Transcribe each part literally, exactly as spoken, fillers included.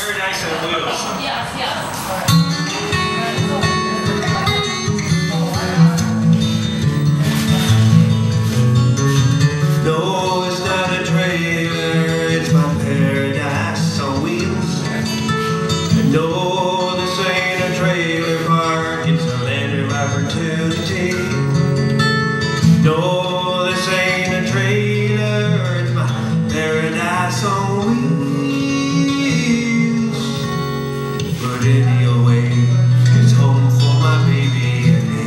Parsdise on wheels. Yes, yes. No, it's not a trailer, it's my paradise on wheels. And no, this ain't a trailer park, it's a land of opportunity. No, this ain't a trailer, it's my paradise on wheels. But anyway, it's home for my baby and me.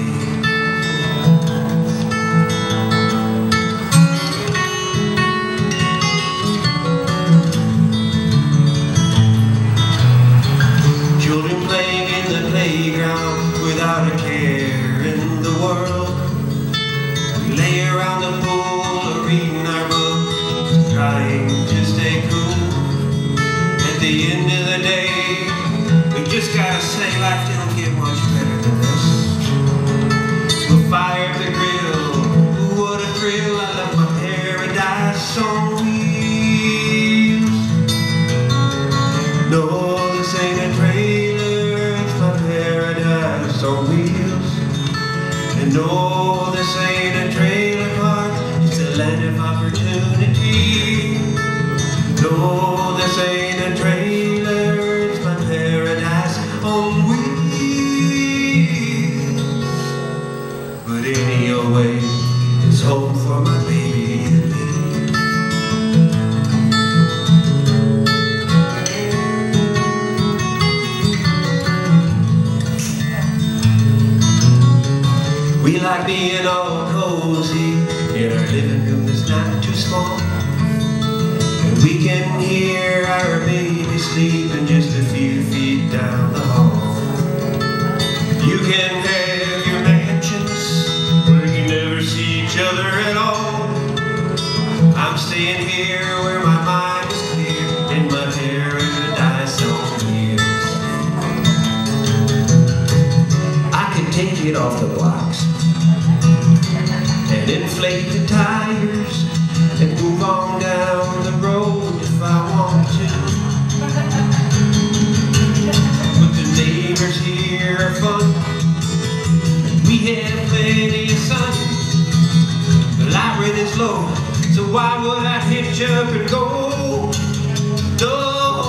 Children playing in the playground without a care in the world. We lay around the pool reading our books, trying to stay cool. At the end of the day, we just gotta say life don't get much better than this. We'll fire the grill, ooh, what a thrill. I love my paradise on wheels. No, this ain't a trailer, it's my paradise on wheels. And no, this ain't a trailer park, it's a land of opportunity. No, this ain't a trailer, it's my paradise on wheels. But anyway, it's home for my baby and me. We like being all cozy in our living room that's not too small. And we can hear our baby sleeping just a few feet down the hall. You can have your mansions where you never see each other at all. I'm staying here where my mind is clear in my paradise on wheels. I can take it off the blocks and inflate the tires and move on down the road if I want to. But the neighbors here are fun. We have plenty of sun. The light rate is low, so why would I hitch up and go? No,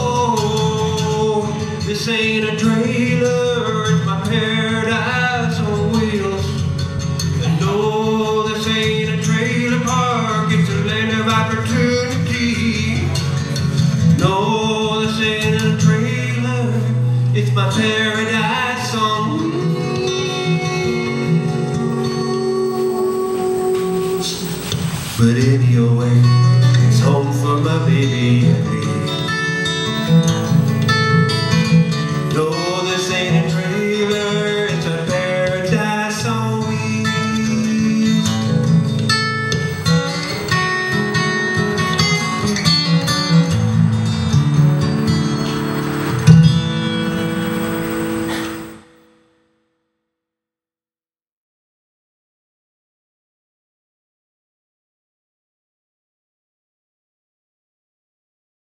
this ain't a trailer, it's my paradise on wheels. And no, this ain't a trailer park, it's a land of opportunity. No, this ain't a trailer, it's my paradise on wheels. But anyway, it's home for my baby and me.